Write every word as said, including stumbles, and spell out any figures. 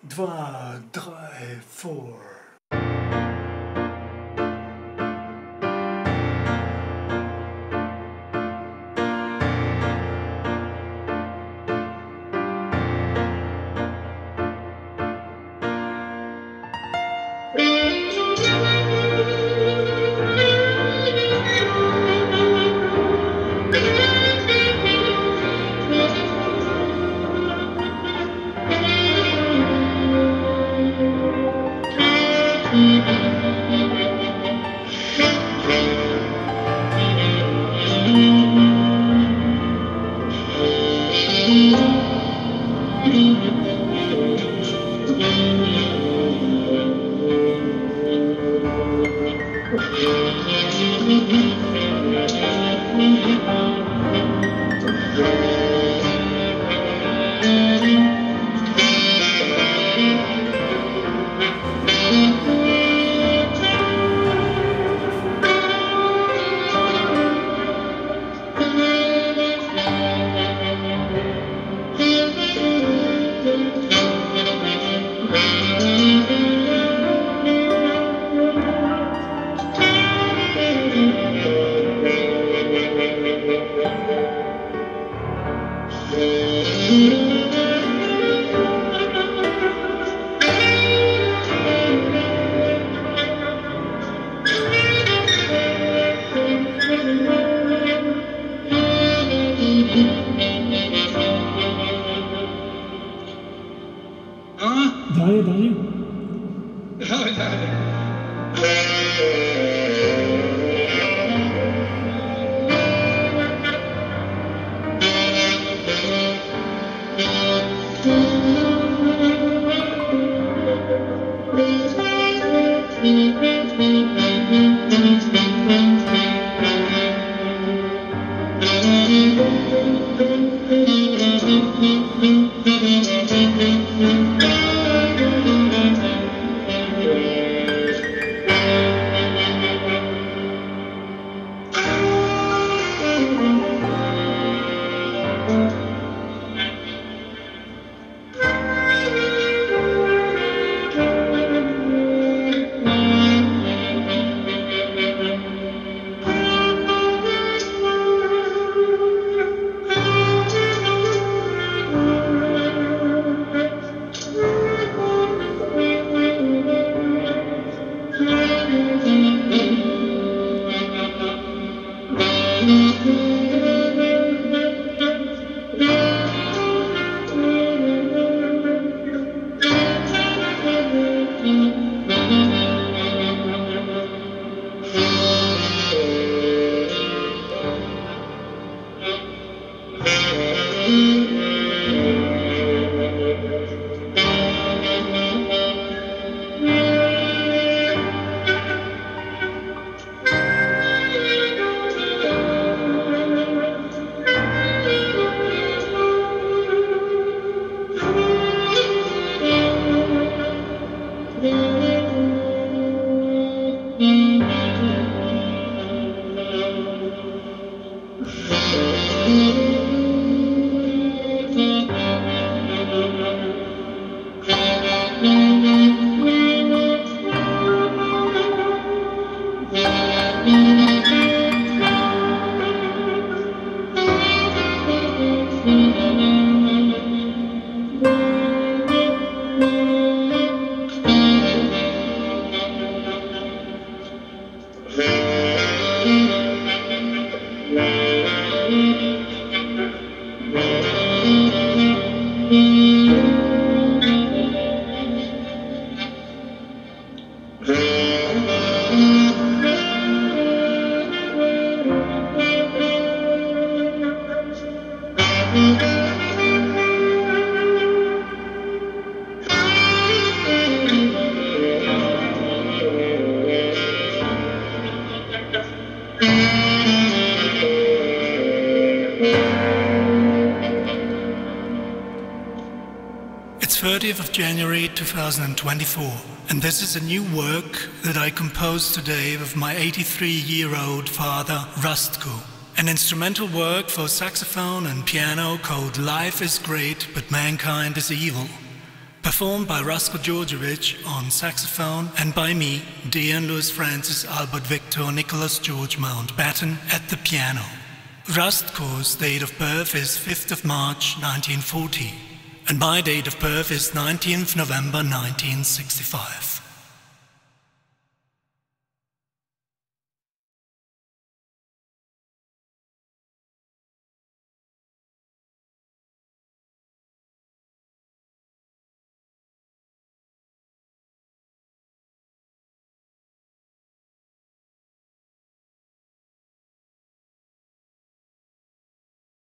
Dwa, drei, four. Deian, Deian. Oh, Deian. thirtieth of January two thousand twenty-four, and this is a new work that I composed today with my eighty-three-year-old father, Rustko. An instrumental work for saxophone and piano called Life is Great, but Mankind is Evil. performed by Rasko Georgievich on saxophone and by me, Deian Louis Francis Albert Victor Nicholas George Mountbatten at the piano. Rastko's date of birth is fifth of March nineteen forty, and my date of birth is nineteenth of November nineteen sixty-five.